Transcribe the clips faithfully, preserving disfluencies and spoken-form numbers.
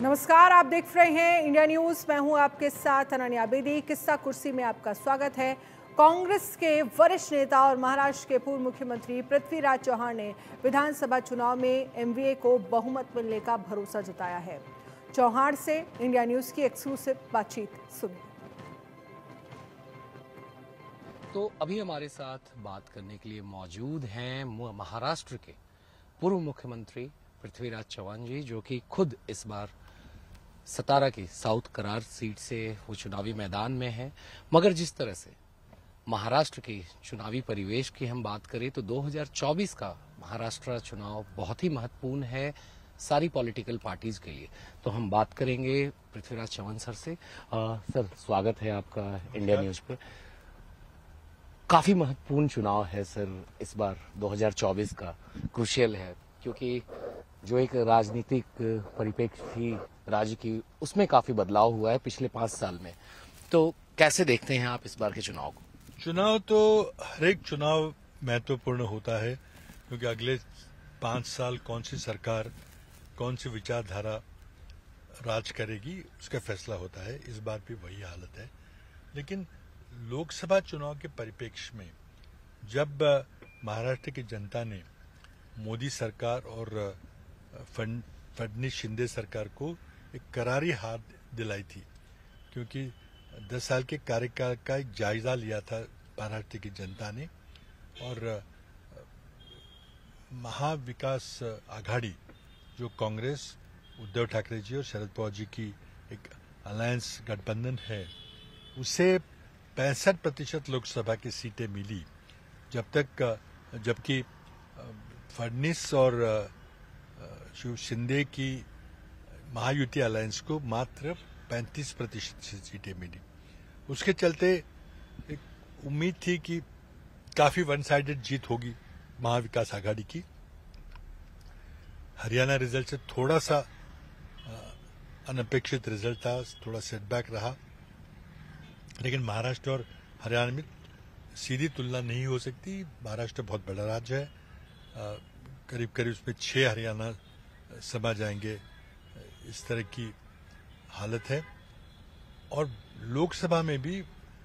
नमस्कार, आप देख रहे हैं इंडिया न्यूज। मैं हूं आपके साथ अनन्या बेदी। किस्सा कुर्सी में आपका स्वागत है। कांग्रेस के वरिष्ठ नेता और महाराष्ट्र के पूर्व मुख्यमंत्री पृथ्वीराज चव्हाण ने विधानसभा चुनाव में एमवीए को बहुमत मिलने का भरोसा जताया है। चव्हाण से इंडिया न्यूज की एक्सक्लूसिव बातचीत सुनिए। तो अभी हमारे साथ बात करने के लिए मौजूद हैं महाराष्ट्र के पूर्व मुख्यमंत्री पृथ्वीराज चव्हाण जी, जो कि खुद इस बार सतारा की साउथ करार सीट से वो चुनावी मैदान में है। मगर जिस तरह से महाराष्ट्र की चुनावी परिवेश की हम बात करें तो दो हज़ार चौबीस का महाराष्ट्र चुनाव बहुत ही महत्वपूर्ण है सारी पॉलिटिकल पार्टीज के लिए। तो हम बात करेंगे पृथ्वीराज चव्हाण सर से। आ, सर, स्वागत है आपका इंडिया न्यूज पे। काफी महत्वपूर्ण चुनाव है सर इस बार दो हज़ार चौबीस का, क्रूशियल है, क्योंकि जो एक राजनीतिक परिप्रेक्ष्य थी राज्य की, उसमें काफी बदलाव हुआ है पिछले पांच साल में। तो कैसे देखते हैं आप इस बार के चुनाव को? चुनाव तो हर एक चुनाव महत्वपूर्ण होता है, क्योंकि अगले पांच साल कौन सी सरकार, कौन सी विचारधारा राज करेगी, उसका फैसला होता है। इस बार भी वही हालत है। लेकिन लोकसभा चुनाव के परिप्रेक्ष्य में जब महाराष्ट्र की जनता ने मोदी सरकार और फडणवीस शिंदे सरकार को एक करारी हार दिलाई थी, क्योंकि दस साल के कार्यकाल का एक जायजा लिया था महाराष्ट्र की जनता ने, और महाविकास आघाड़ी जो कांग्रेस, उद्धव ठाकरे जी और शरद पवार जी की एक अलायंस गठबंधन है, उसे पैंसठ प्रतिशत लोकसभा की सीटें मिली, जब तक जबकि फडणवीस और शिंदे की महायुति अलायंस को मात्र पैंतीस प्रतिशत सीटें मिली। उसके चलते एक उम्मीद थी कि काफी वन साइडेड जीत होगी महाविकास आघाड़ी की। हरियाणा रिजल्ट से थोड़ा सा अनपेक्षित रिजल्ट था, थोड़ा सेटबैक रहा, लेकिन महाराष्ट्र और हरियाणा में सीधी तुलना नहीं हो सकती। महाराष्ट्र बहुत बड़ा राज्य है, करीब करीब उसमें छह हरियाणा समा जाएंगे, इस तरह की हालत है। और लोकसभा में भी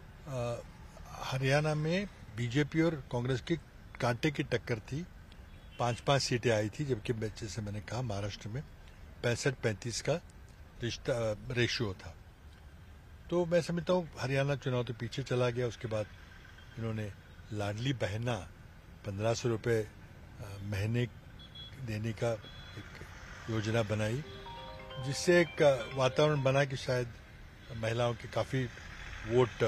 हरियाणा में बीजेपी और कांग्रेस की कांटे की टक्कर थी, पांच पांच सीटें आई थी, जबकि जैसे मैंने कहा महाराष्ट्र में पैंसठ पैंतीस का रिश्ता रेशियो था। तो मैं समझता हूँ हरियाणा चुनाव तो पीछे चला गया। उसके बाद इन्होंने लाडली बहना पंद्रह सौ रुपये महीने देने का एक योजना बनाई, जिससे एक वातावरण बना कि शायद महिलाओं के काफ़ी वोट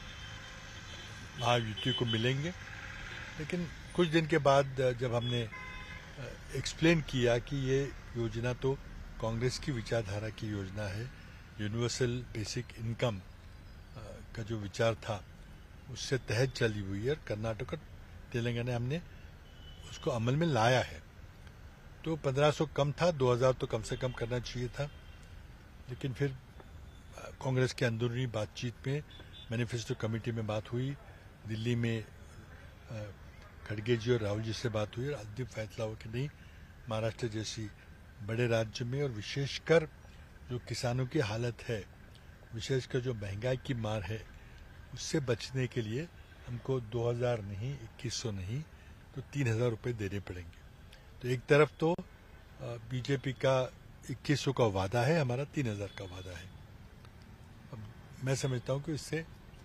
महायुति को मिलेंगे। लेकिन कुछ दिन के बाद जब हमने एक्सप्लेन किया कि ये योजना तो कांग्रेस की विचारधारा की योजना है, यूनिवर्सल बेसिक इनकम का जो विचार था उससे तहत चली हुई है, कर्नाटक और तेलंगाना हमने उसको अमल में लाया है। तो पंद्रह सौ कम था, दो हज़ार तो कम से कम करना चाहिए था। लेकिन फिर कांग्रेस के अंदरूनी बातचीत में मैनिफेस्टो कमेटी में बात हुई, दिल्ली में खड़गे जी और राहुल जी से बात हुई, और अंतिम फैसला हो कि नहीं, महाराष्ट्र जैसी बड़े राज्य में और विशेषकर जो किसानों की हालत है, विशेषकर जो महंगाई की मार है, उससे बचने के लिए हमको दो हज़ार नहीं, इक्कीस सौ नहीं तो तीन हजार रुपये देने पड़ेंगे। तो एक तरफ तो बीजेपी का इक्कीस सौ का वादा है, हमारा तीन हजार का वादा है। अब मैं समझता हूं कि इससे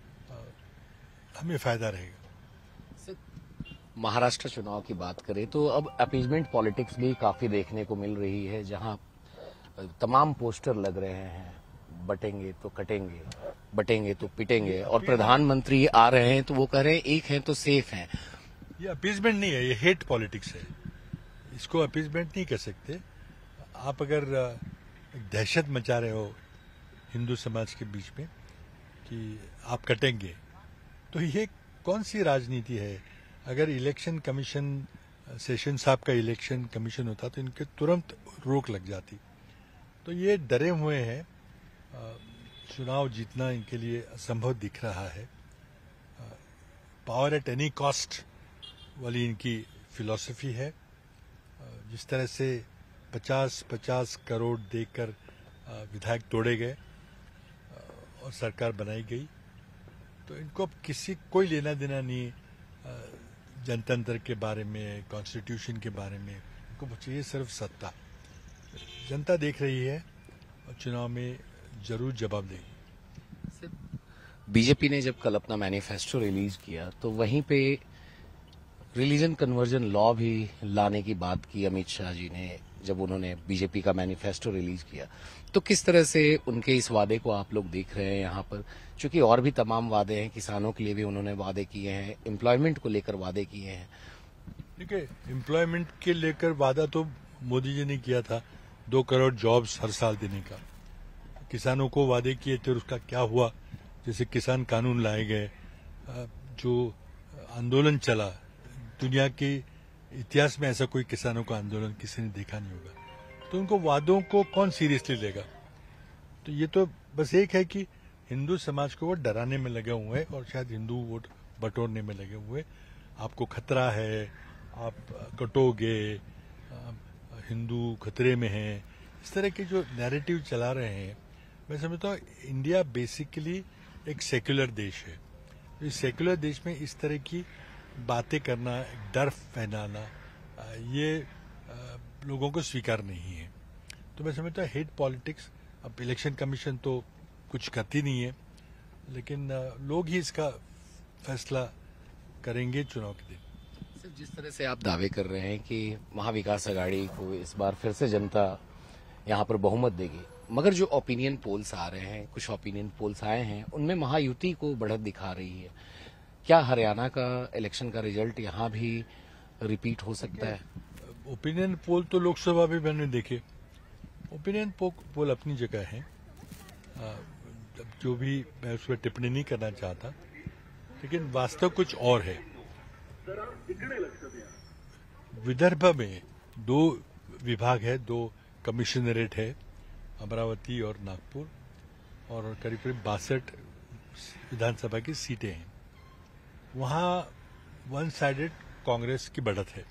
हमें फायदा रहेगा। महाराष्ट्र चुनाव की बात करें तो अब अपीजमेंट पॉलिटिक्स भी काफी देखने को मिल रही है, जहां तमाम पोस्टर लग रहे हैं, बटेंगे तो कटेंगे, बटेंगे तो पिटेंगे, और प्रधानमंत्री आ रहे हैं तो वो कह रहे हैं एक हैं तो सेफ हैं। ये अपीजमेंट नहीं है, ये हेट पॉलिटिक्स है। इसको अपीजमेंट नहीं कर सकते। आप अगर दहशत मचा रहे हो हिंदू समाज के बीच में कि आप कटेंगे, तो ये कौन सी राजनीति है? अगर इलेक्शन कमीशन, सेशन साहब का इलेक्शन कमीशन होता तो इनके तुरंत रोक लग जाती। तो ये डरे हुए हैं, चुनाव जीतना इनके लिए असंभव दिख रहा है। पावर एट एनी कॉस्ट वाली इनकी फिलॉसफी है। जिस तरह से पचास पचास करोड़ देकर विधायक तोड़े गए और सरकार बनाई गई। तो इनको अब किसी कोई लेना देना नहीं जनतंत्र के बारे में, कॉन्स्टिट्यूशन के बारे में। इनको चाहिए सिर्फ सत्ता। जनता देख रही है और चुनाव में जरूर जवाब देगी। बीजेपी ने जब कल अपना मैनिफेस्टो रिलीज किया तो वहीं पे रिलीजन कन्वर्जन लॉ भी लाने की बात की अमित शाह जी ने, जब उन्होंने बीजेपी का मैनिफेस्टो रिलीज किया। तो किस तरह से उनके इस वादे को आप लोग देख रहे हैं यहाँ पर, क्योंकि और भी तमाम वादे हैं, किसानों के लिए भी उन्होंने वादे किए हैं, एम्प्लॉयमेंट को लेकर वादे किए हैं। देखिए, एम्प्लॉयमेंट के लेकर वादा तो मोदी जी ने किया था, दो करोड़ जॉब्स हर साल देने का। किसानों को वादे किए थे, उसका क्या हुआ? जैसे किसान कानून लाए गए, जो आंदोलन चला, दुनिया के इतिहास में ऐसा कोई किसानों का आंदोलन किसी ने देखा नहीं होगा। तो उनको वादों को कौन सीरियसली लेगा? तो ये तो बस एक है कि हिंदू समाज को वो डराने में लगे हुए हैं और शायद हिंदू वोट बटोरने में लगे हुए। आपको खतरा है, आप कटोगे, हिंदू खतरे में है, इस तरह के जो नैरेटिव चला रहे हैं। मैं समझता हूँ इंडिया बेसिकली एक सेक्युलर देश है। इस सेक्युलर देश में इस तरह की बातें करना, डर फैलाना, ये लोगों को स्वीकार नहीं है। तो मैं समझता हूँ हेट पॉलिटिक्स, अब इलेक्शन कमीशन तो कुछ करती नहीं है, लेकिन लोग ही इसका फैसला करेंगे चुनाव के दिन। सिर्फ जिस तरह से आप दावे कर रहे हैं कि महाविकास अघाड़ी को इस बार फिर से जनता यहाँ पर बहुमत देगी, मगर जो ओपिनियन पोल्स आ रहे हैं, कुछ ओपिनियन पोल्स आए हैं, उनमें महायुति को बढ़त दिखा रही है। क्या हरियाणा का इलेक्शन का रिजल्ट यहाँ भी रिपीट हो सकता है? ओपिनियन पोल तो लोकसभा भी मैंने देखे। ओपिनियन पोल अपनी जगह है, जो भी मैं उस पर टिप्पणी नहीं करना चाहता, लेकिन वास्तव कुछ और है। विदर्भ में दो विभाग है, दो कमिश्नरेट है, अमरावती और नागपुर, और करीब करीब बासठ विधानसभा की सीटें हैं। वहां वन साइडेड कांग्रेस की बढ़त है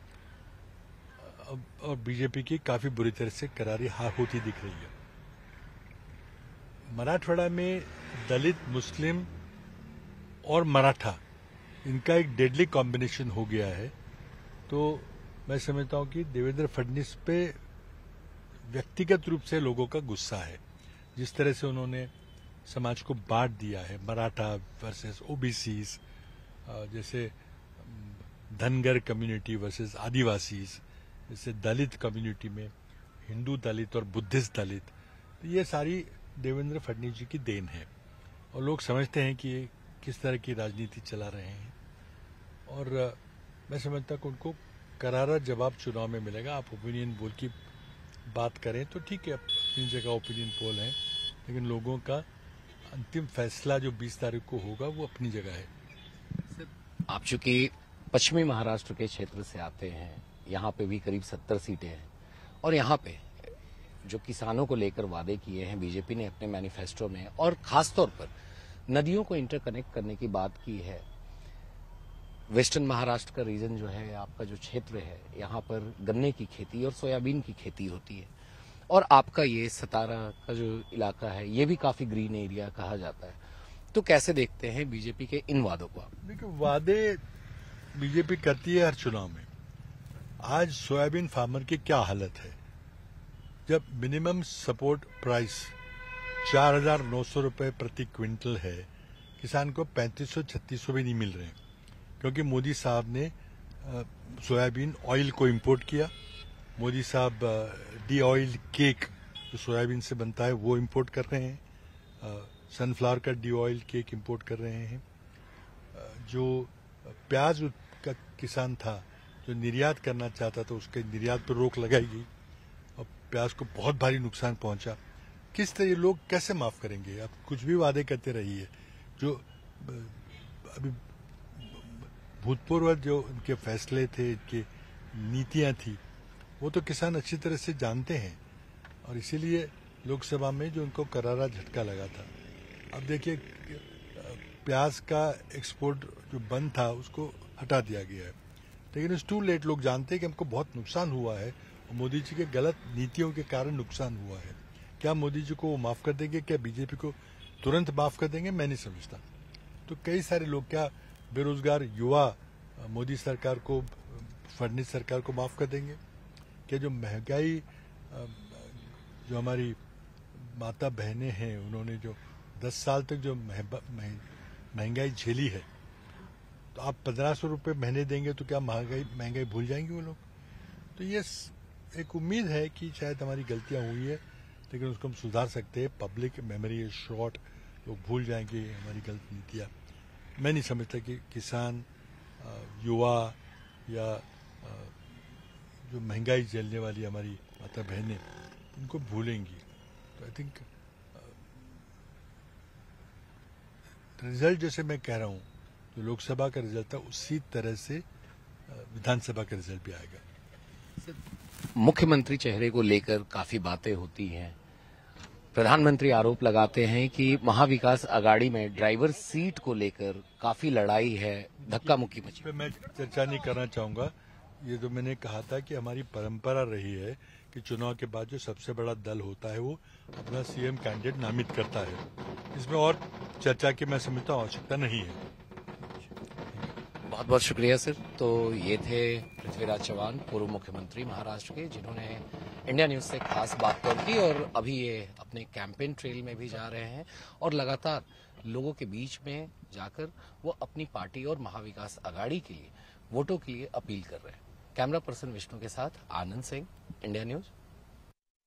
और बीजेपी की काफी बुरी तरह से करारी हार होती दिख रही है। मराठवाड़ा में दलित, मुस्लिम और मराठा, इनका एक डेडली कॉम्बिनेशन हो गया है। तो मैं समझता हूं कि देवेंद्र फडणवीस पे व्यक्तिगत रूप से लोगों का गुस्सा है। जिस तरह से उन्होंने समाज को बांट दिया है, मराठा वर्सेस ओबीसी, जैसे धनगर कम्युनिटी वर्सेस आदिवासी, जैसे दलित कम्युनिटी में हिंदू दलित और बुद्धिस्ट दलित, तो ये सारी देवेंद्र फडणवीस जी की देन है। और लोग समझते हैं कि ये किस तरह की राजनीति चला रहे हैं, और मैं समझता हूं कि उनको करारा जवाब चुनाव में मिलेगा। आप ओपिनियन पोल की बात करें तो ठीक है, अपनी जगह ओपिनियन पोल है, लेकिन लोगों का अंतिम फैसला जो बीस तारीख को होगा वो अपनी जगह है। आप चूंकि पश्चिमी महाराष्ट्र के क्षेत्र से आते हैं, यहाँ पे भी करीब सत्तर सीटें हैं, और यहाँ पे जो किसानों को लेकर वादे किए हैं बीजेपी ने अपने मैनिफेस्टो में, और खासतौर पर नदियों को इंटरकनेक्ट करने की बात की है। वेस्टर्न महाराष्ट्र का रीजन जो है, आपका जो क्षेत्र है, यहाँ पर गन्ने की खेती और सोयाबीन की खेती होती है, और आपका ये सतारा का जो इलाका है, ये भी काफी ग्रीन एरिया कहा जाता है। तो कैसे देखते हैं बीजेपी के इन वादों को आप? देखिए, वादे बीजेपी करती है हर चुनाव में। आज सोयाबीन फार्मर की क्या हालत है, जब मिनिमम सपोर्ट प्राइस चार हजार नौ सौ रुपए प्रति क्विंटल है, किसान को पैंतीस सौ छत्तीस सौ भी नहीं मिल रहे हैं, क्योंकि मोदी साहब ने सोयाबीन ऑयल को इंपोर्ट किया। मोदी साहब डी ऑयल केक जो सोयाबीन से बनता है वो इंपोर्ट कर रहे हैं, सनफ्लावर का डी ऑयल केक इंपोर्ट कर रहे हैं। जो प्याज का किसान था जो निर्यात करना चाहता था, उसके निर्यात पर रोक लगाई गई और प्याज को बहुत भारी नुकसान पहुंचा। किस तरह लोग कैसे माफ करेंगे? आप कुछ भी वादे करते रहिए। जो अभी भूतपूर्व जो उनके फैसले थे, इनकी नीतियां थी, वो तो किसान अच्छी तरह से जानते हैं, और इसीलिए लोकसभा में जो उनको करारा झटका लगा था। अब देखिए, प्याज का एक्सपोर्ट जो बंद था उसको हटा दिया गया है, लेकिन इट्स टू लेट। लोग जानते हैं कि हमको बहुत नुकसान हुआ है और मोदी जी के गलत नीतियों के कारण नुकसान हुआ है। क्या मोदी जी को वो माफ कर देंगे? क्या बीजेपी को तुरंत माफ कर देंगे? मैं नहीं समझता। तो कई सारे लोग, क्या बेरोजगार युवा मोदी सरकार को, फडणवीस सरकार को माफ कर देंगे? क्या जो महंगाई, जो हमारी माता बहनें हैं, उन्होंने जो दस साल तक जो महंगाई झेली है, तो आप पंद्रह सौ रुपये महीने देंगे तो क्या महंगाई महंगाई भूल जाएंगे वो लोग? तो ये एक उम्मीद है कि शायद हमारी गलतियां हुई है, लेकिन उसको हम सुधार सकते हैं। पब्लिक मेमोरी इज शॉर्ट, लोग भूल जाएंगे हमारी गलत नीतियाँ। मैं नहीं समझता कि किसान, युवा या जो महंगाई झेलने वाली हमारी माता बहनें, उनको भूलेंगी। तो आई थिंक रिजल्ट जैसे मैं कह रहा हूँ, जो लोकसभा का रिजल्ट था उसी तरह से विधानसभा का रिजल्ट भी आएगा। मुख्यमंत्री चेहरे को लेकर काफी बातें होती हैं। प्रधानमंत्री आरोप लगाते हैं कि महाविकास अघाड़ी में ड्राइवर सीट को लेकर काफी लड़ाई है, धक्का मुक्की मची। पे मैं चर्चा नहीं करना चाहूंगा। ये तो मैंने कहा था कि हमारी परंपरा रही है कि चुनाव के बाद जो सबसे बड़ा दल होता है वो अपना सीएम कैंडिडेट नामित करता है। इसमें और चर्चा की मैं समझता हूँ आवश्यकता नहीं है। बहुत बहुत शुक्रिया सर। तो ये थे पृथ्वीराज चौहान, पूर्व मुख्यमंत्री महाराष्ट्र के, जिन्होंने इंडिया न्यूज से खास बात की। और अभी ये अपने कैंपेन ट्रेल में भी जा रहे हैं और लगातार लोगों के बीच में जाकर वो अपनी पार्टी और महाविकास अघाड़ी के लिए वोटों के लिए अपील कर रहे हैं। कैमरा पर्सन विष्णु के साथ आनंद सिंह, इंडिया न्यूज।